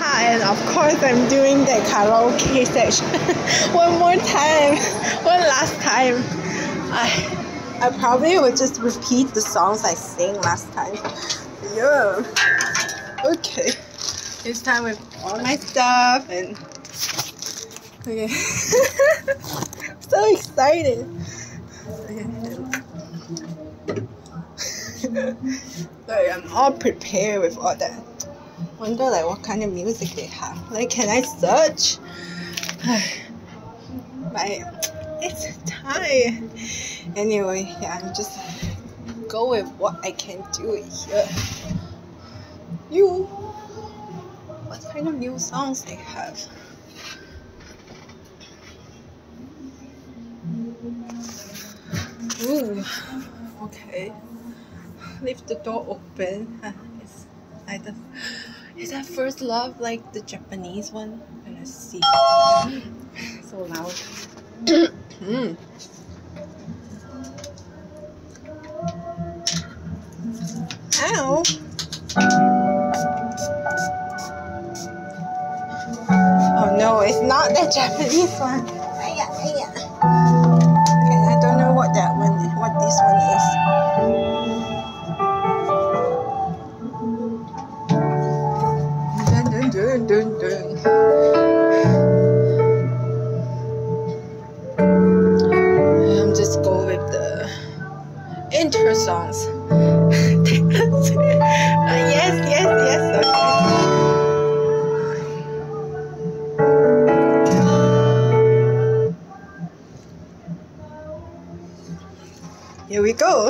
Hi, and of course I'm doing the karaoke section one more time, one last time. I probably would just repeat the songs I sang last time. Yeah. Okay. This time with all my stuff and okay. So excited. Sorry, I'm all prepared with all that. Wonder like what kind of music they have. Like, can I search? It's time. Anyway, yeah, I'm just go with what I can do here. What kind of new songs they have? Ooh, okay. Leave the door open. Is that First Love like the Japanese one? Let's see. So loud. Ow. Oh no, it's not the Japanese one. Okay, I don't know what this one is. Dun, dun, dun. I'm just go with the intro songs. Yes. Okay. Here we go.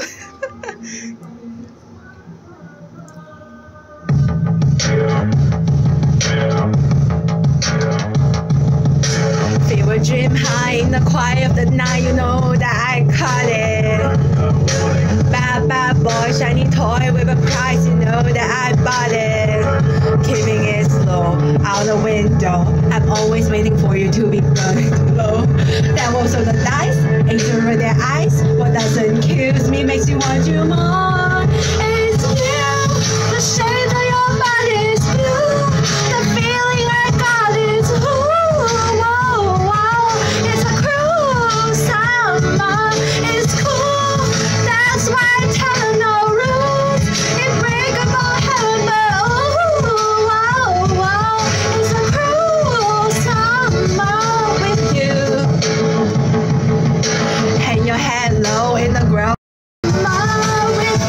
Fever dream high in the quiet of the night, you know that I caught it. Bad boy, shiny toy with a price, you know that I bought it. Keeping it slow, out the window. I'm always waiting for you to be burned low. That rolls of the dice, angel in their eyes. What doesn't kill me makes you want you more. It's you, the shade of your body is blue. The feeling I got is it's a cruel summer. It's cool, that's why I tell no rules. Unbreakable heaven, but it's a cruel summer with you. Hang your head low in the ground. With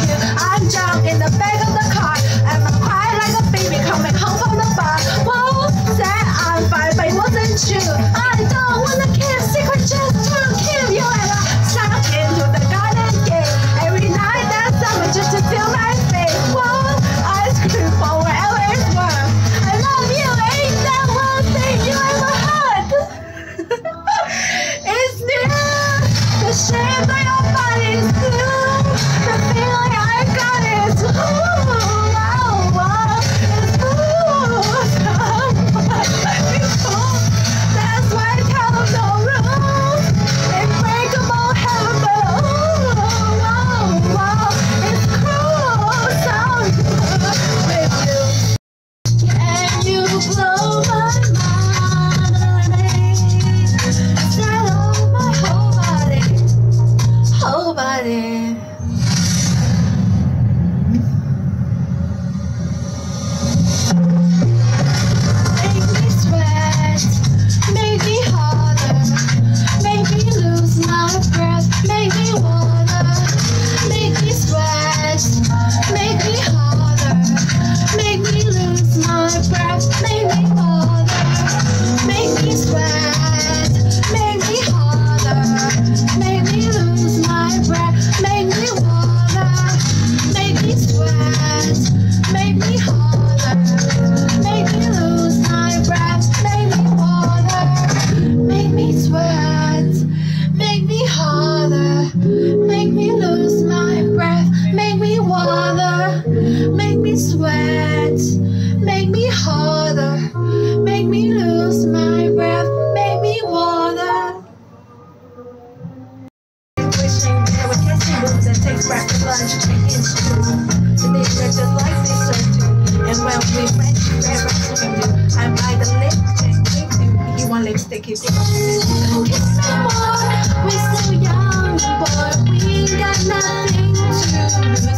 they keep singing. Kiss me more, we're so young, boy. We ain't got nothing to lose.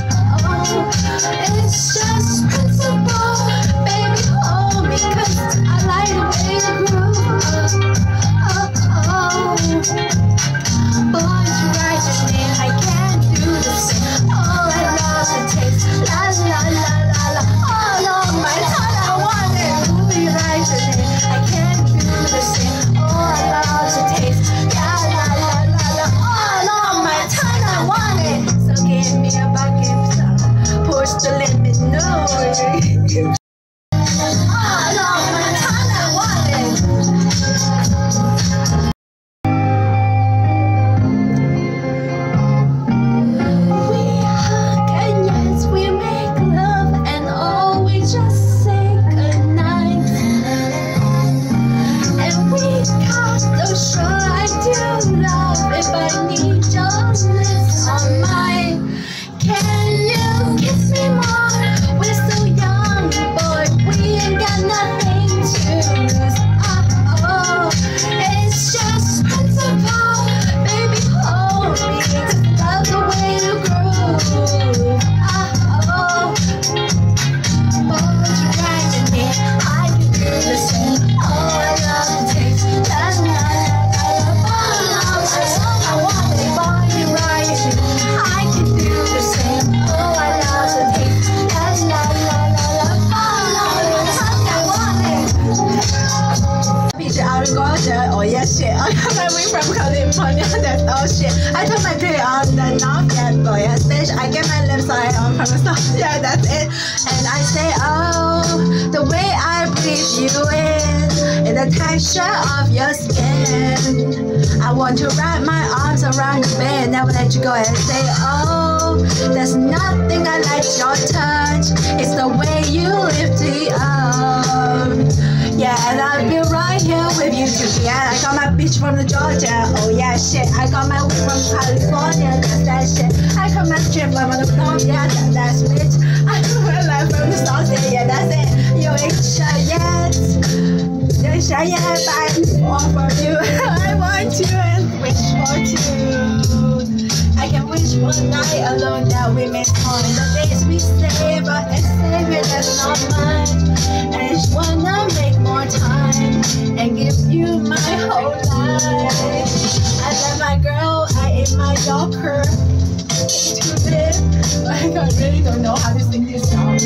It's just principle, baby, hold me, 'cause I like the way you groove. Boys, you write your name, I can't do the same. Oh, I love the taste, la la la la la. All of my time I want it. Ooh, you write your name, I can't do the same. Oh, I love the taste, la la la la la. All of my time I want it. So give me a bucket, push the limit, no. All of my time I want it. Oh yeah, shit. I got my weed from California, that's all shit. I took my period on the North, yeah, boy, yeah, bitch. I get my lips on from the South, yeah, that's it. And I say, oh, the way I breathe you in the texture of your skin. I want to wrap my arms around your bed, never let you go, and say, oh, there's nothing I like your touch. It's the way you lift me up. Yeah, and I'll be right here with you too. Yeah, I got my bitch from the Georgia. Oh yeah, shit. I got my weed from California. That's that shit. I got my strip from the North. Yeah, that's bitch. I got my life from the South. Yeah, that's it. You ain't sure yet. You ain't sure yet, but I fall for you. I want you and wish for two. I can wish one night alone that we miss on the days we savor and savor. That's not much. I just wanna make more time and give you my whole life. I love my girl, I ate my Yorker. Too big, like I really don't know how to sing this song.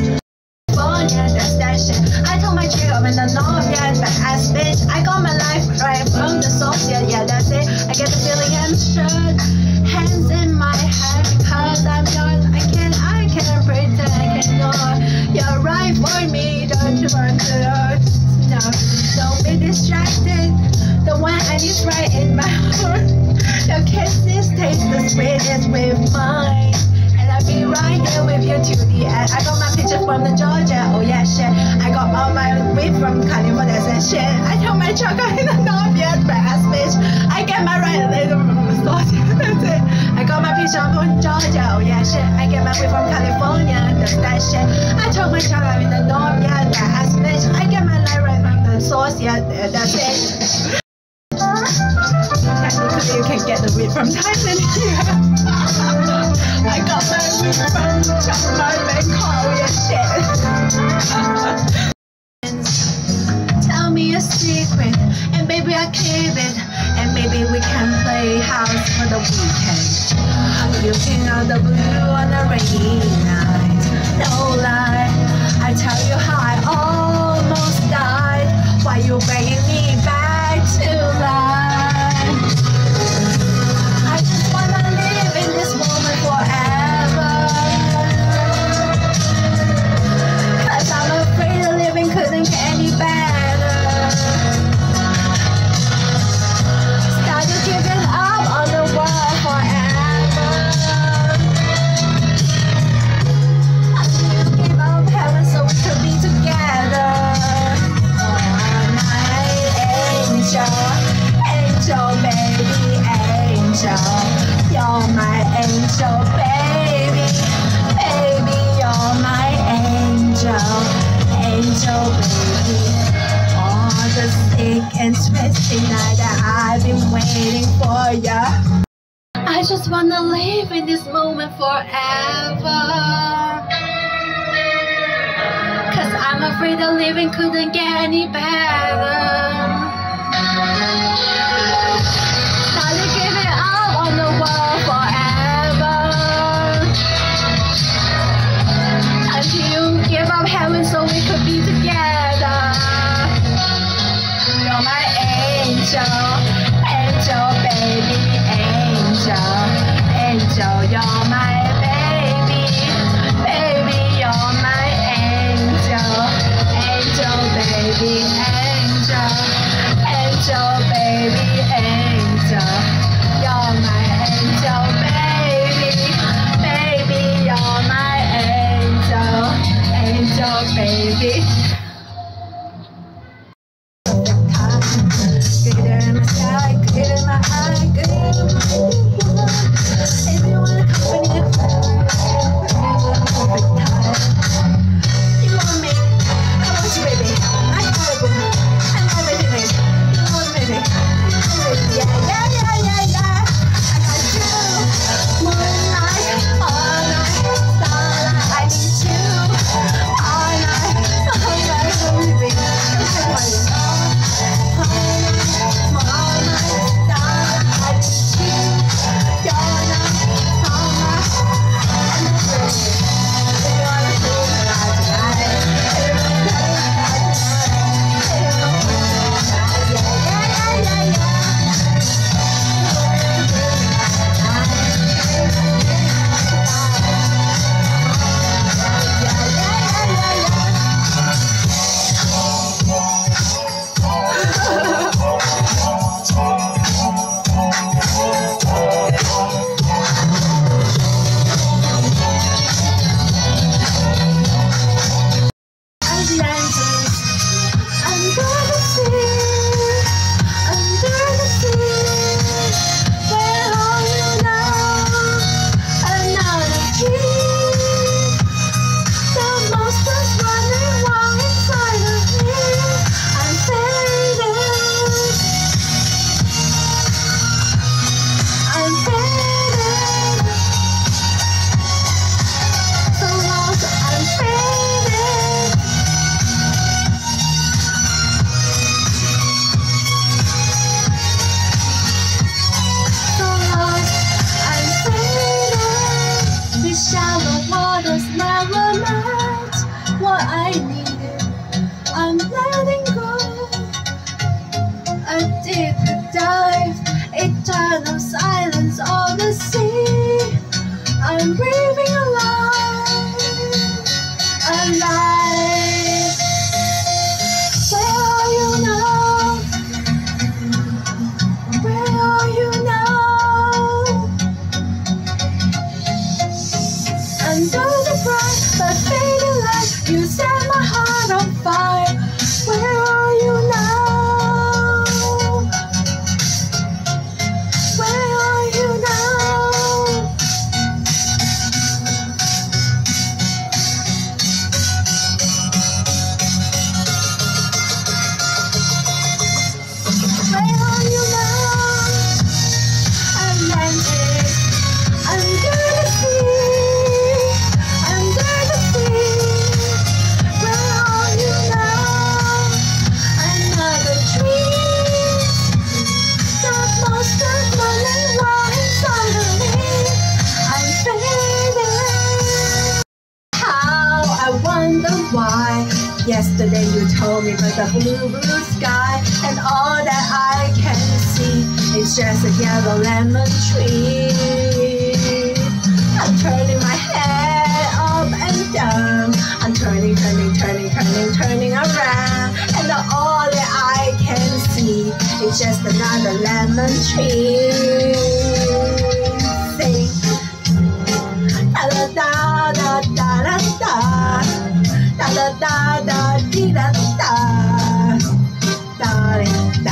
Yeah, that's that shit. I told my chick I'm in the North, yeah, but ass bitch. I got my life right from the source, yeah, yeah, that's it. I get the feeling I'm should. Hands in my head, cause I'm yours. I can't pretend, I can ignore. You're right for me, don't you want to know? No, don't be distracted. The one I need right in my heart. Your kisses taste the sweetest with mine. I'll be right here with you to the end. I got my picture from the Georgia, oh yeah, shit. I got all my weed from California and shit. I told my truck I'm in the North, yeah, but ass bitch. I get my right later from the South, that's it. I got my picture from Georgia, oh yeah, shit. I get my weed from California, that's that shit. I told my truck I'm in the North, yeah, but ass bitch. I get my light right from the source, yeah, that's it. Technically, you can get the weed from Thailand here. I got my weed from my Bangkok, yeah, shit. Tell me a secret, and baby I keep it, and maybe we can play house for the weekend. Looking out the blue on a rainy night. No lie, I tell you how I almost died. Why you bringing me back to life? I just wanna live in this moment forever. Cause I'm afraid the living couldn't get any better. Started giving up on the world forever. I knew you gave up all the sick and twisted night that I've been waiting for ya. I just wanna live in this moment forever, 'cause I'm afraid that living couldn't get any better. Started giving up on the world forever, until you give up heaven so we could be together. You're my angel, angel baby, angel, angel, you're my baby, baby, you're my angel, angel baby, angel, angel baby, angel, you're my angel baby, baby, you're my angel, angel baby. Glitter in my sky, glitter in my eye, glitter in my world. If you want a company, perfect time. You want me, I want you, baby. I got it, I'm everything, baby. You want me, baby. Yeah, yeah, yeah, yeah, yeah. I got you, moonlight, all night, starlight. I need you, all night, baby. What I needed, I'm letting go. A deep dive, eternal silence of the sea. I'm breathing alive, alive. Where are you now? Where are you now? Under the bright but fading light, you set my heart on fire. Where are you now? Where are you now? Where are you now? Atlantis, under the sea, under the sea. Where are you now? Another dream. The monsters running wild inside of me. I'm fading. How I wonder why. Yesterday you told me about the blue, blue sky, and all that I can see is just a yellow lemon tree. I'm turning my head up and down. I'm turning, turning, turning, turning, turning around, and all that I can see is just another lemon tree. Sing. Da da da da da da da. Da da da da dee da da da da.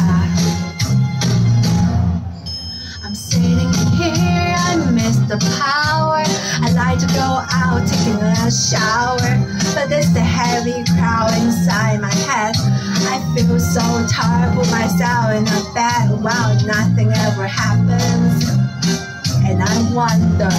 I'm sitting here, I miss the power. I like to go out taking a shower, but there's a heavy crowd inside my head. I feel so tired, put myself in a bed, well, nothing ever happens. And I wonder,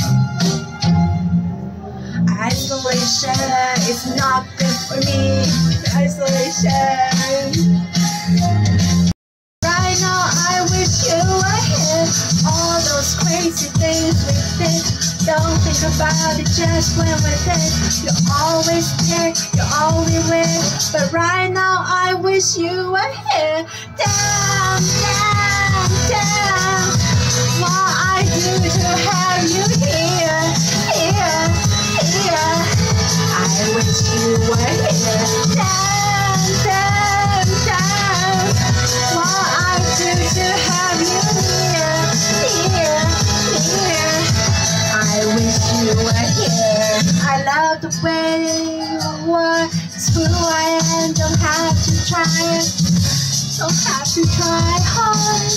isolation is not good for me. Isolation. Right now I wish you were here. All those crazy things we did, don't think about it just when we're dead. You're always there, you're always with. But right now I wish you were here. Damn, damn, damn. What I do to have you here, here, here. I wish you were here. Damn, damn, damn. What I do to have you here, here, here. I wish you were here. I love the way you were. It's who I am. Don't have to try it. Don't have to try hard.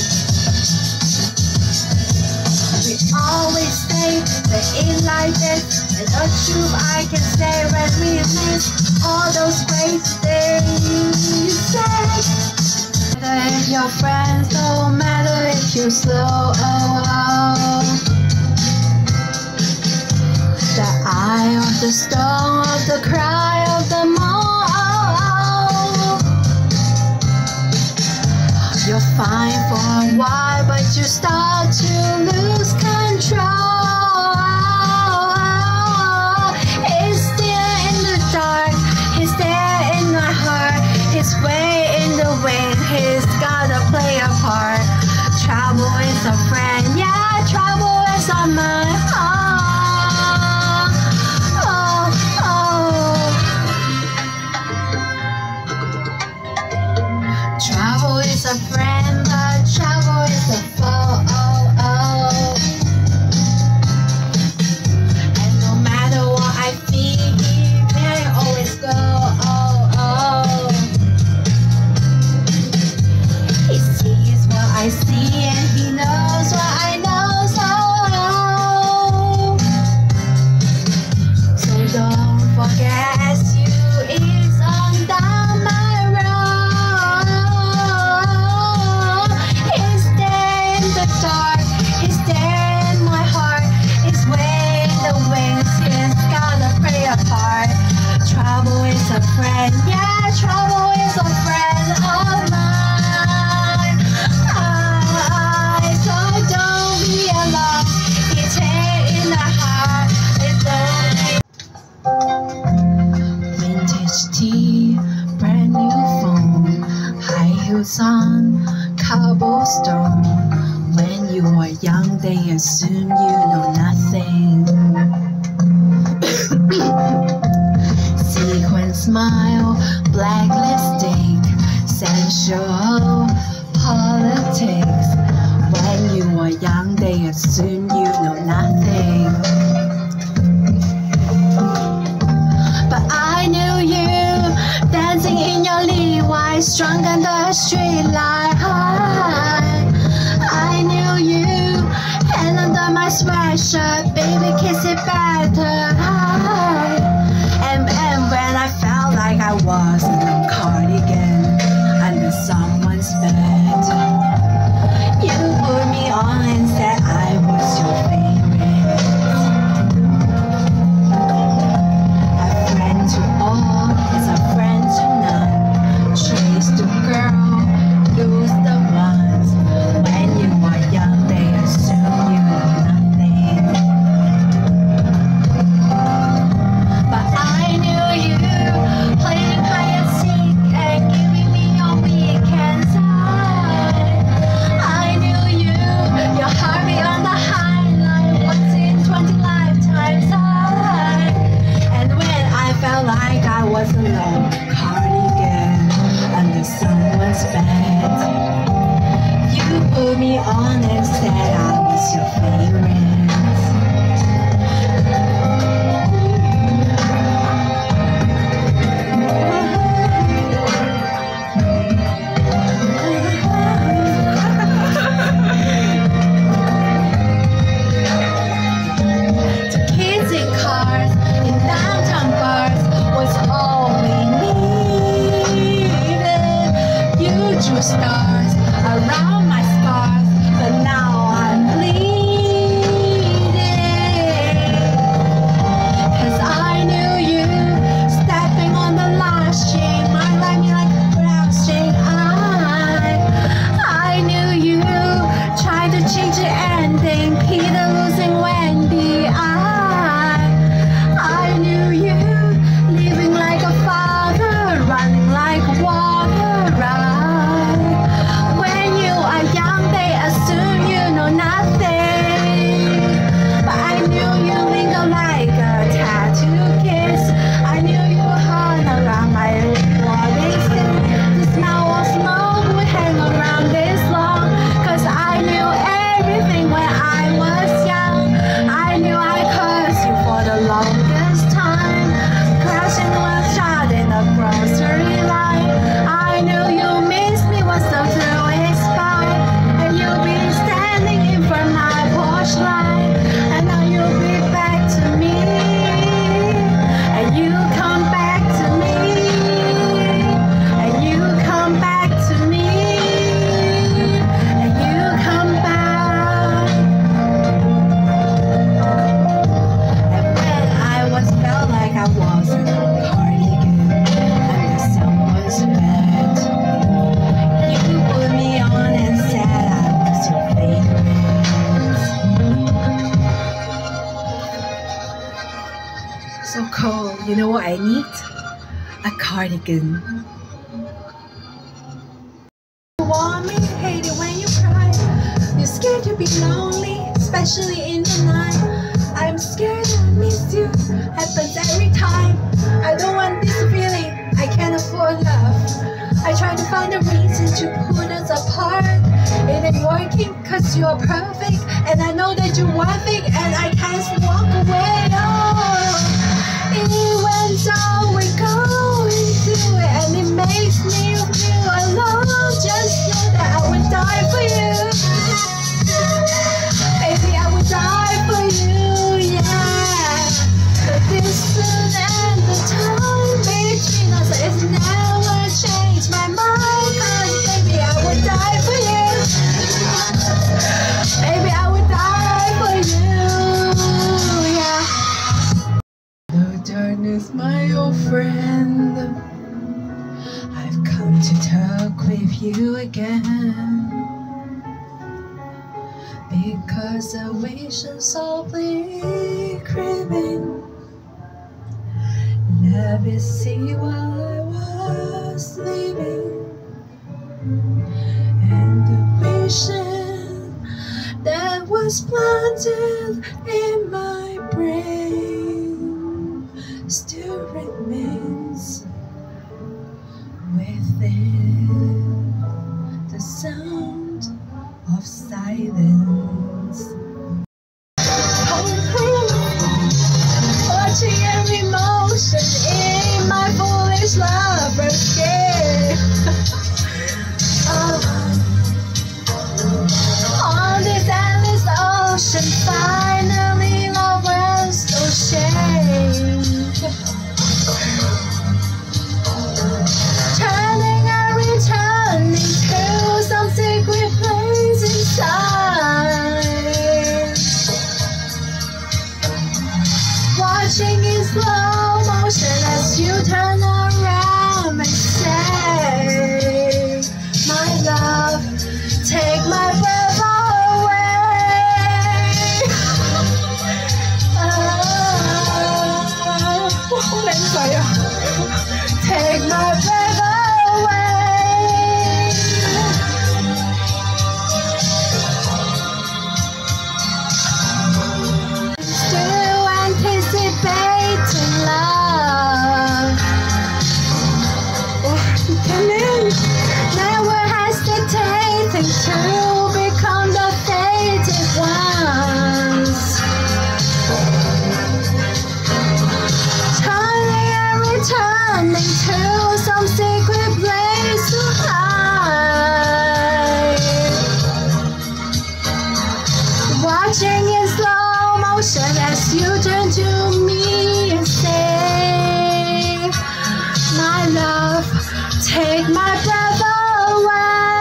We always stay in like this. And the truth I can say when we miss all those crazy things you said. If your friends don't matter if you slow. The eye of the storm, of the cry of the moon. You're fine for a while, but you start to lose control. He's there in the dark, he's there in my heart, he's way in the wind, he's gotta play a part. Trouble is a friend, yeah, trouble is on my heart. Trouble is a friend, but trouble is a foe. And no matter what I feel, he may always go. He sees what I see and he knows what I know. So don't forget, as you ease on down my road. He's there in the dark, he's there in my heart, he's way in the wings, he's gotta play a part. Trouble is a friend, yeah, trouble is a friend of mine. So don't be alone, it's here in the heart, it's only. Vintage tea, brand new phone, high heels on cobblestone. When you are young, they assume you know nothing. Sequin smile, black lipstick, sensual politics. When you are young, they assume you know nothing. But I knew you, dancing in your Levi's, drunk under a street light. I knew you, hand under my sweatshirt, baby, kiss it better. And when I felt like I was in a cardigan under someone's bed, you put me on and said I was your favorite. A friend to all is a friend to none. Chase the girl, lose the ones. When you are young, they assume you know nothing. But I knew you, playing high threw stars around my scars, but now I'm bleeding. 'Cause I knew you stepping on the last string, might like me like a brown string. I knew you trying to change the ending, Peter losing Wendy. I knew you living like a father, running like water. When you are young, they assume you know nothing. But I knew you linger like a tattoo kiss. I knew you hung around my body. The smell of smoke would hang around this long. 'Cause I knew everything when I was young. I knew I cursed you for the longest time, crashing one shot in the grocery line. I knew you missed me once the thrill expired, and you'll be standing in front of my porch light, and now you'll be back to me, and you come back to me, and you come back to me, and you come back. And when I was felt like I was in a cardigan and the sun was red, you put me on and said I was your favorite. So cold, you know what I need? A cardigan. You want me, hate it when you cry. You're scared to be lonely, especially in the night. I'm scared I miss you, happens every time. I don't want this feeling, I can't afford love. I try to find a reason to put us apart. It ain't working 'cause you're perfect, and I know that you're worth it, and I can't walk away. Oh, even though we're going through it, and it makes me feel alone, just know that I would die for you. Baby, I would die for you, yeah. The distance and the time between us is never changed my mind. 'Cause baby, I would die for you. Baby, I would die for you, yeah. The darkness, my old friend, I've come to talk with you again. Because the vision softly creeping, never see while I was sleeping, and the vision that was planted in my brain still remains within the sound of silence. Watching every motion in my foolish lover's skin. On this endless ocean, finally love was no shame. Turning and returning to some secret place inside. Watching in slow motion as you turn around and say, my love, take my breath away. Take my breath away. Still anticipating love. Come in. Never hesitating to become the fated ones. Turning and returning to some secret place to hide. Watching in slow motion as you turn to me and say, my love, take my breath away.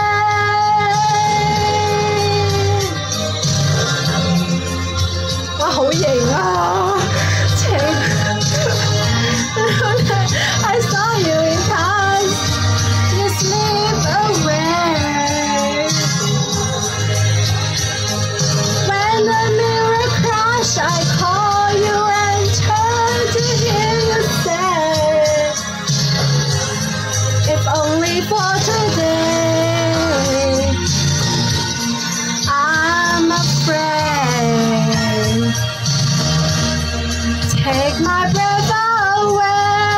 only for today. I'm afraid. Take my breath away.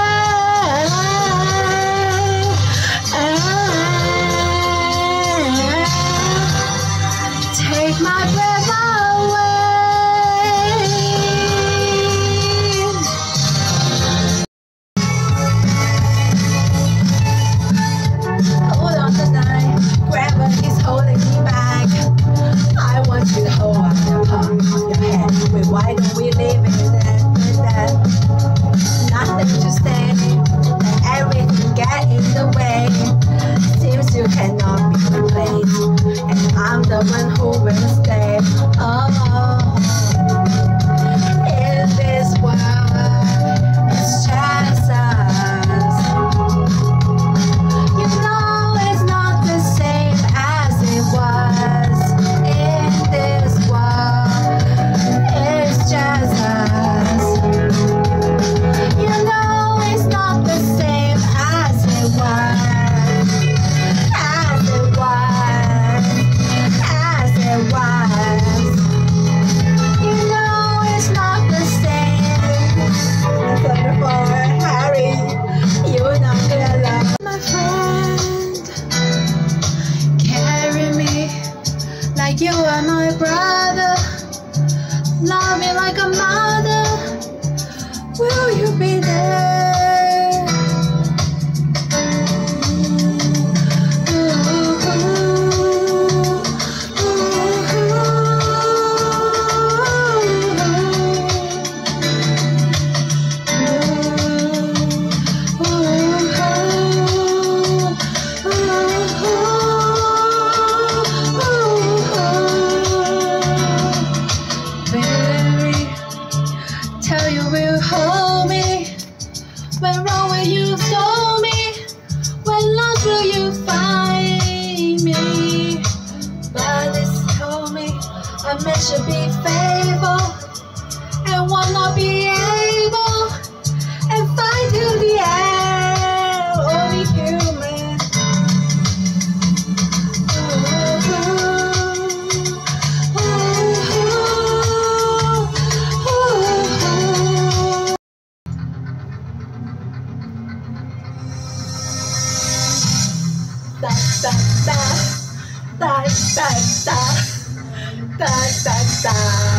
Take my breath away. Hold on tonight, gravity's holding me back. I want you to hold on the palm of your hand. Wait, why don't we leave it that? Nothing to say, let everything get in the way. Seems you cannot be replaced, and I'm the one who will stay. Oh, in this world, it's just us. You know it's not the same as it was. In this world, it's just us. You know it's not the same as it was. As it was. As it was. You know it's not the same. Wonderful, Harry. You know that I love my friend. Carry me like you are my brother. Love me like a mother. Will you be there? Tell you will hold me. When wrong will you stole me? When lost will you find me? But this told me a man should be faithful and will not be able and fight till the end. Only human. Da da da da da da da da da.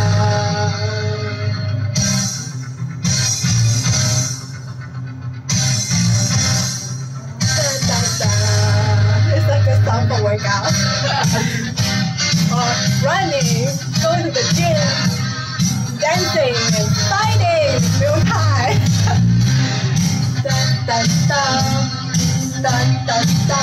Da da. It's like a song for workout. Or running, going to the gym, dancing and fighting, Muay Thai. Da da da da da da.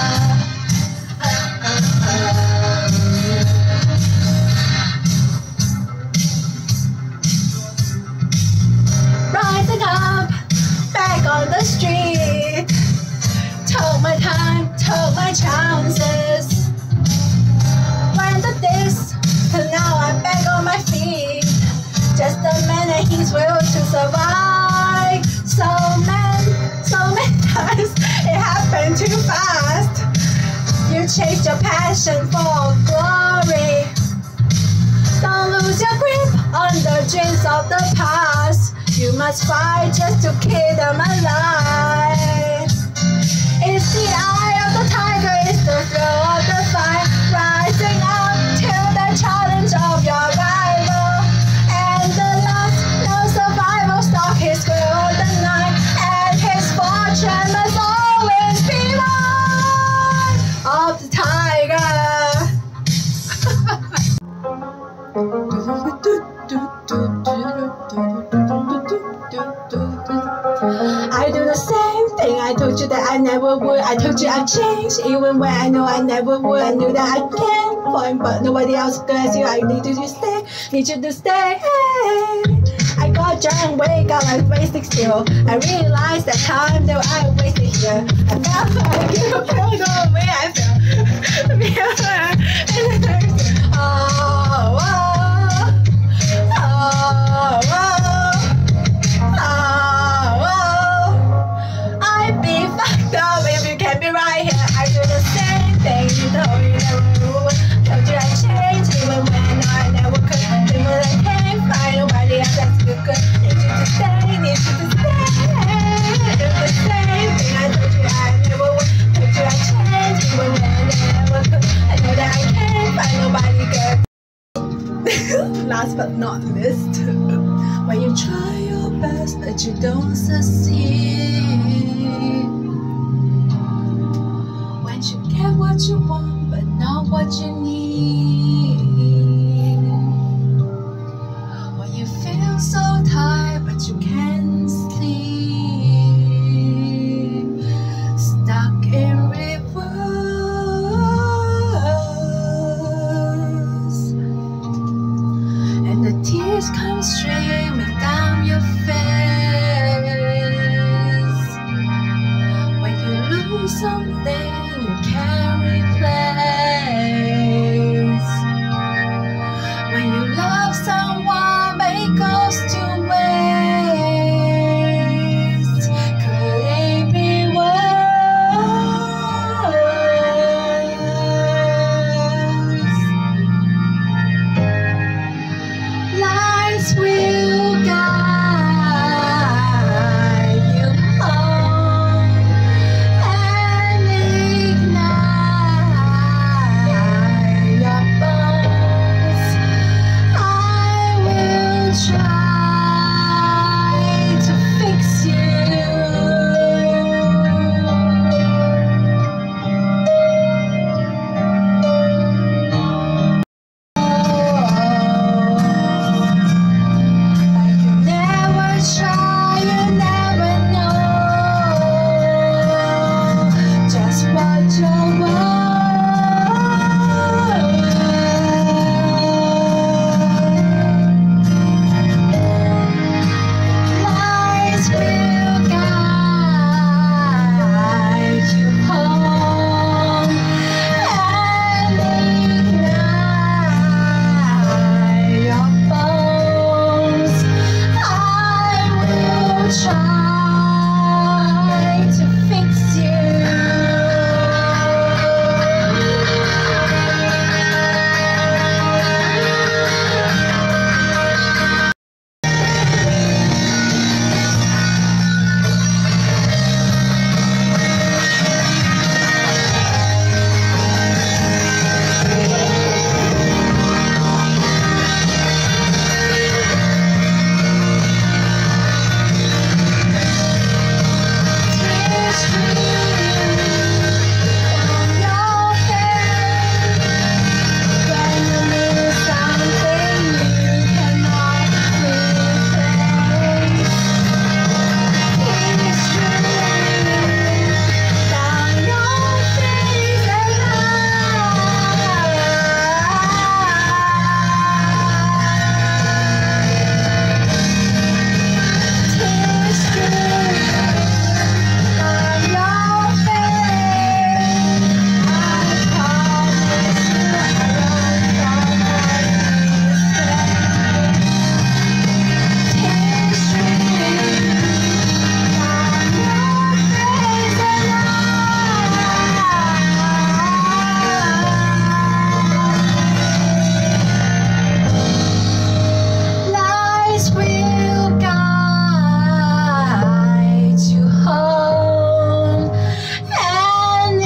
Rising up, back on the street. Took my time, took my chances. Went the this, till now I'm back on my feet. Just a man and his will to survive. So many times it happened too fast. You chased your passion for glory. Don't lose your grip on the dreams of the past. You must fight just to keep them alive. It's the eye of the tiger, it's the thrill of the fight. Rising up to the challenge of your rival. And the last, no survival, stalk his will the night. And his fortune must always be one of the tiger. I do the same thing. I told you that I never would. I told you I'd change, even when I know I never would. I knew that I can't point, but nobody else does. You, I need you to stay. Need you to stay. Hey. I got drunk, wake up, I wasted still. I realized that time that I wasted here. I felt like you don't know the way I felt. I'd be fucked up if you can't be right here. lost but not missed. When you try your best but you don't succeed. When you get what you want but not what you need. When you feel so tired but you can't sleep. Stuck in reverse, and the tears come streaming down your face. When you lose something you can't replace. When you love someone but it goes to waste. Could it be worse? Lights will guide you home and ignite your bones. I will try to fix you. But you never try, you never know just what you're worth. Lights will guide you home and ignite your bones. I will try to fix you. Tears streaming down your face. When you lose something you cannot replace. Tears streaming down your face, and tears streaming down your face. I promise you I won't fall my mistake. Tears streaming down your face, and lights will guide you home and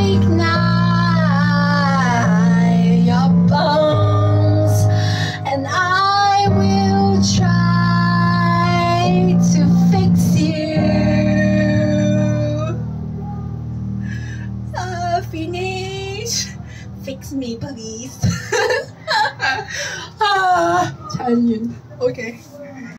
ignite your bones, and I will try to fix you. Finish. Fix me, please. 唱完，OK。